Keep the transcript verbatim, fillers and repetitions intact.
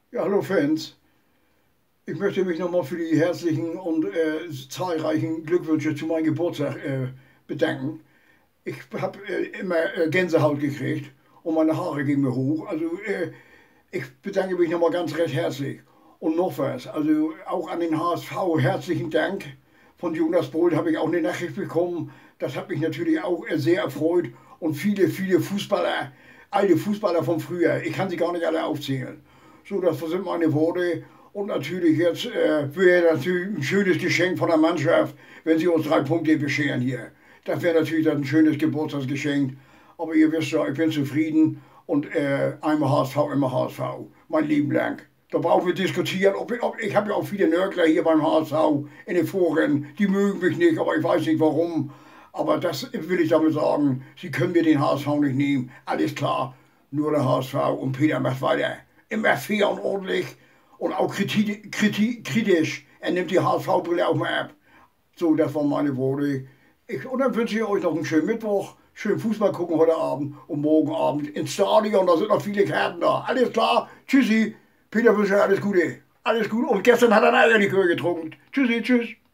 Ja, hallo Fans. Ich möchte mich nochmal für die herzlichen und äh, zahlreichen Glückwünsche zu meinem Geburtstag äh, bedanken. Ich habe äh, immer äh, Gänsehaut gekriegt und meine Haare gingen mir hoch. Also äh, ich bedanke mich nochmal ganz recht herzlich. Und noch was, also auch an den H S V herzlichen Dank. Von Jonas Bold habe ich auch eine Nachricht bekommen. Das hat mich natürlich auch äh, sehr erfreut. Und viele, viele Fußballer, alte Fußballer von früher, ich kann sie gar nicht alle aufzählen. So, das sind meine Worte. Und natürlich jetzt äh, wäre natürlich ein schönes Geschenk von der Mannschaft, wenn sie uns drei Punkte bescheren hier. Das wäre natürlich dann ein schönes Geburtstagsgeschenk. Aber ihr wisst ja, ich bin zufrieden und äh, einmal H S V, immer H S V. Mein Leben lang. Da brauchen wir diskutieren. Ob, ob, ich habe ja auch viele Nörgler hier beim H S V in den Foren. Die mögen mich nicht, aber ich weiß nicht warum. Aber das will ich damit sagen. Sie können mir den H S V nicht nehmen. Alles klar. Nur der H S V und Peter macht weiter. Immer fair und ordentlich und auch kriti kriti kritisch. Er nimmt die H S V-Brille auch mal ab. So, das waren meine Worte. Ich, und dann wünsche ich euch noch einen schönen Mittwoch, schön Fußball gucken heute Abend und morgen Abend ins Stadion. Da sind noch viele Karten da. Alles klar. Tschüssi. Peter wünsche alles Gute. Alles Gute. Und gestern hat er ein Eierlikör getrunken. Tschüssi, tschüss.